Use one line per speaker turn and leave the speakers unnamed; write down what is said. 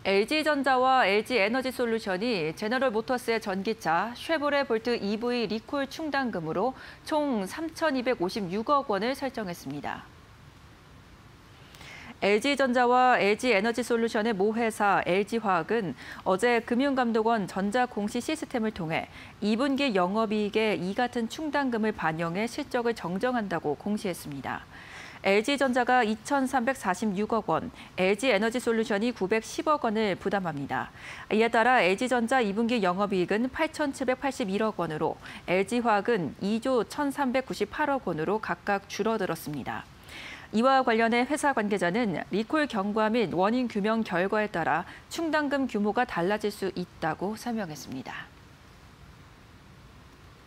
LG전자와 LG에너지솔루션이 제너럴모터스의 전기차 쉐보레 볼트 EV 리콜 충당금으로 총 3,256억 원을 설정했습니다. LG전자와 LG에너지솔루션의 모회사 LG화학은 어제 금융감독원 전자공시 시스템을 통해 2분기 영업이익에 이 같은 충당금을 반영해 실적을 정정한다고 공시했습니다. LG전자가 2,346억 원, LG에너지솔루션이 910억 원을 부담합니다. 이에 따라 LG전자 2분기 영업이익은 8,781억 원으로 LG화학은 2조 1,398억 원으로 각각 줄어들었습니다. 이와 관련해 회사 관계자는 리콜 경과 및 원인 규명 결과에 따라 충당금 규모가 달라질 수 있다고 설명했습니다.